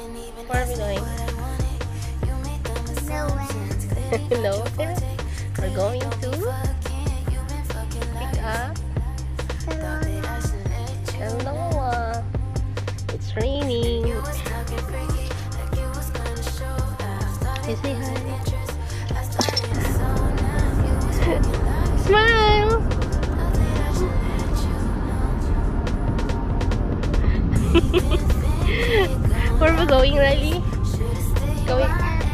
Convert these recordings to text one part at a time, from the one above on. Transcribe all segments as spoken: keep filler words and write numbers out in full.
Where are we going? Nowhere. We're going to pick up Noah. It's raining. You say hi. Smile. Where are we going, Riley? Going.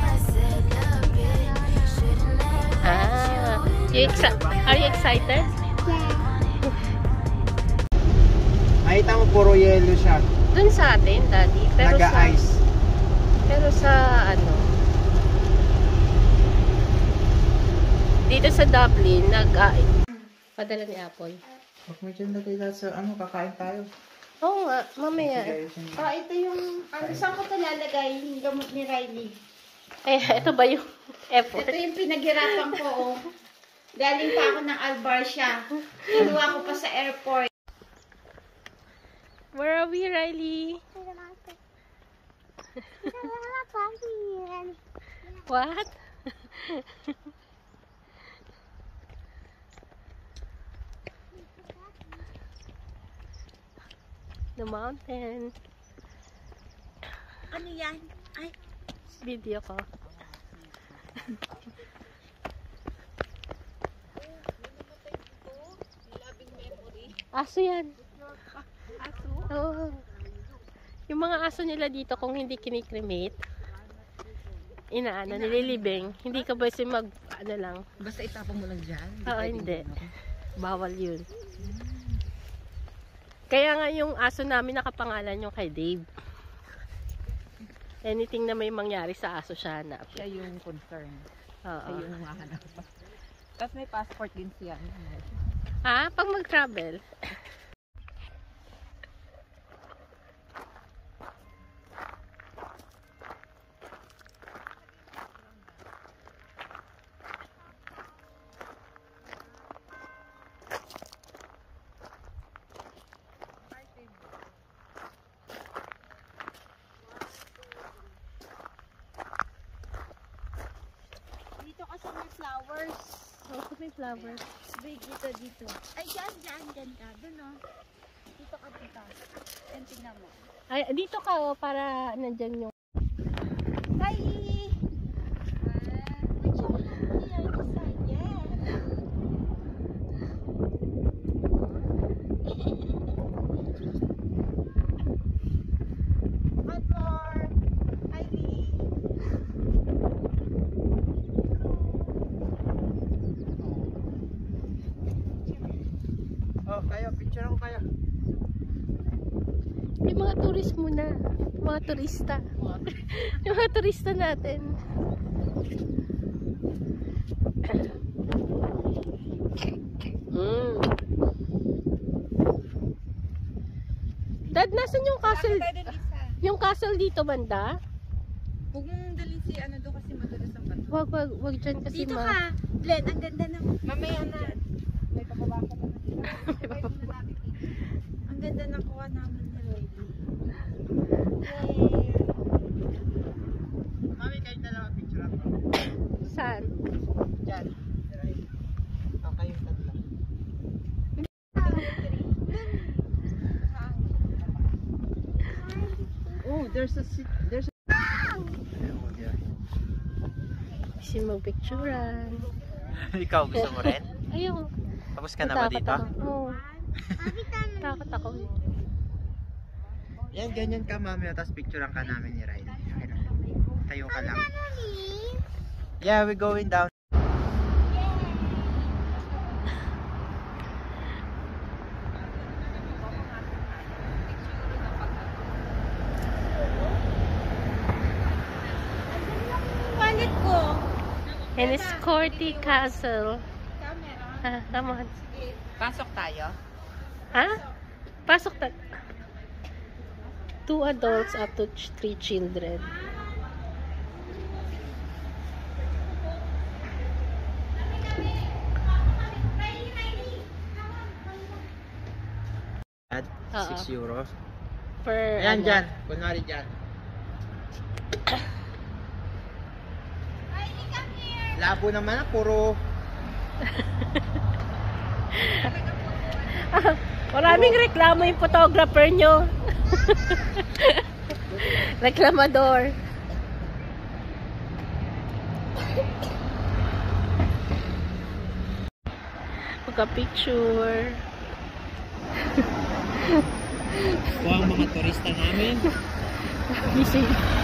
Ah, you exci are you excited? Nakita mo puro yellow siya. Dun sa atin, Daddy. Pero Naga-ice. Sa, pero sa ano, dito sa Dublin, nag-ice. Padala ni Apple. Huwag mo dyan lagay lahat sa ano, kakain tayo. Oo nga, mamaya. Oh, ito yung, ano, saan ko ito lalagay yung gamot ni Riley? Eh, ito ba yung effort? Ito yung pinaghirapan ko, oh. Galing pa ako ng Albarcia. Kinuha ko pa sa airport. Where are we, Riley? What? The mountain. Ano yan? Ay, Video ko. Aso yan. aso. Oo. Yung mga aso nila dito, kung hindi kinikremate, inaano, nililibing. Hindi ka ba kasi mag, ano lang. Basta itapon mo lang dyan? Oo, hindi. Bawal yun. Kaya nga yung aso namin nakapangalan yung kay Dave. Anything na may mangyari sa aso siya hanap. Siya yung concern. Oo. Siya yung mahanap. Tapos may passport din siya. Ha? Pag mag-travel? Dito kasi may flowers. Oo, may flowers. Big dito, dito. Ay, dyan, dyan, dyan ka. Doon, oh. Dito ka, dito. Yan, tingnan mo. Ay, dito ka oh, para nandyan yung... Hi! Would you like to hear this side? Yeah. One more. Hi, Lee. Oh, kayo, picture ako kayo. Yung mga tourist muna. Mga turista. Yung mga turista natin. Mm. Dad, nasan yung castle? Yung castle dito banda? Huwag mong dalhin si ano doon kasi madalas ang bato. Wag, wag, wag dyan kasi Dito ma... ka. Glenn, ang ganda ng... Mamaya na. May pababa ko na. Ang ganda ng kuha namin ni Riley. Mami, kayo dalawa picture ako. Saan? Diyan. Oh, kayong tatlo. Oh, there's a there's a Kasi magpicturean. Ikaw, gusto mo rin? Ayaw. Tapos ka na ba Natakot dito? ako. Oo. Takot ako. Yan, ganyan ka mami. Tapos picturean ka namin ni Riley. Tayo ka lang. Yeah, we're going down. Wallet ko. Enniscorthy Castle. Camera. Ah, come on. pasok tayo. Ha? Pasok ta. Two adults up to ch- three children. At Oo. six euro. Per, Ayan ano, dyan. Kunwari dyan. Malabo naman ah, puro... Maraming reklamo yung photographer nyo. Reklamador. Pagka-picture. Ito ang mga turista namin. Busy.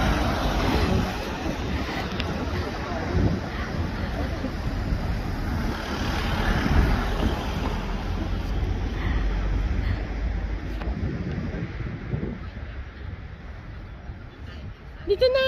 Dito na.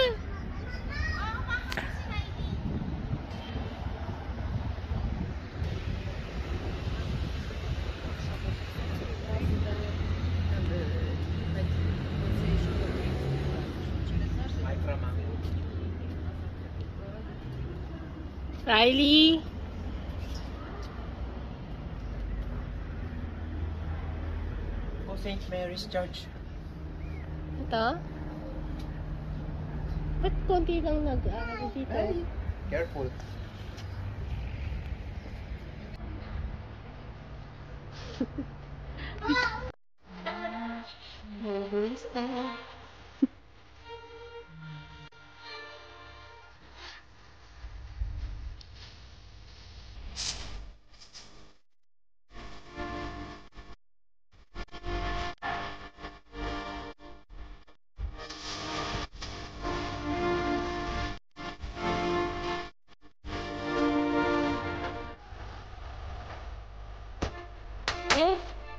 Riley. Oh, Saint Mary's Church. Ito. Ba't konti lang nag-aaral dito? Careful. Eh?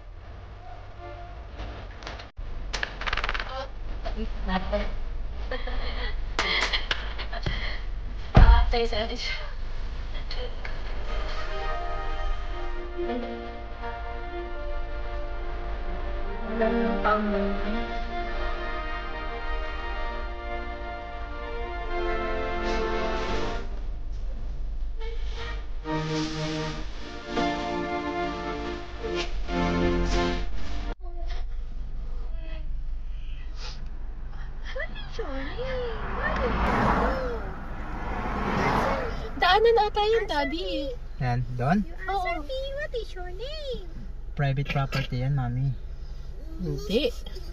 Ah, tayo sa atin. Wala nang pang-movie. Daanan ata yung daddy. Yan, doon. Oo. What is your name? Private property yan, mami. Hindi.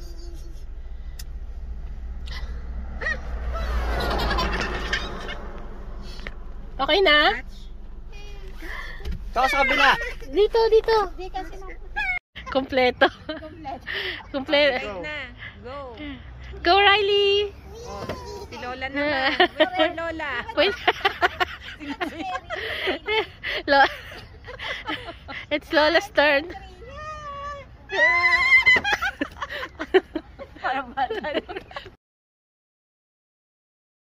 Okay na? Ito sa kabila. Dito, dito. Hindi kasi na. Kompleto. Kompleto. Right na. Go. Go, Riley! Oh, si Lola naman. Wait for Lola. Wait. Lo It's Lola's turn.